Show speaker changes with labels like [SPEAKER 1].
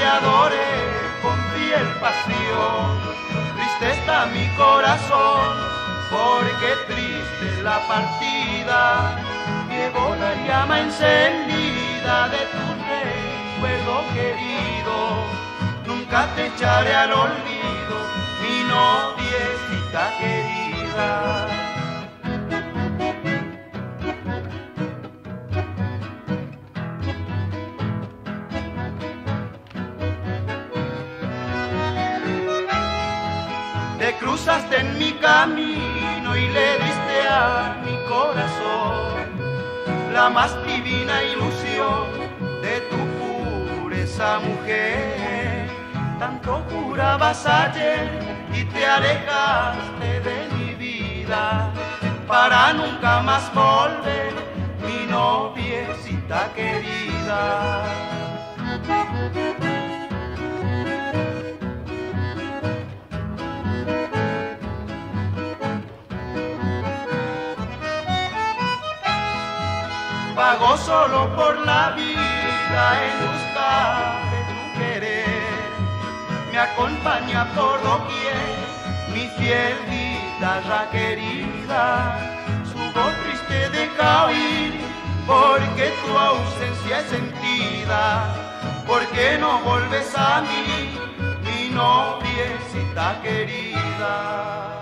[SPEAKER 1] adoré con fiel pasión. Triste está mi corazón, porque triste es la partida. Llevo la llama encendida de tu recuerdo querido. Nunca te echaré al olvido, mi noviecita querida. Te cruzaste en mi camino y le diste a mi corazón la más divina ilusión de tu pureza, mujer. Tanto jurabas ayer y te alejaste de mi vida para nunca más volver, mi noviecita querida. Vago solo por la vida en busca de tu querer. Me acompaña por doquier mi fiel guitarra querida. Su voz triste deja oír, porque tu ausencia es sentida. ¿Por qué no vuelves a mí, mi noviecita querida?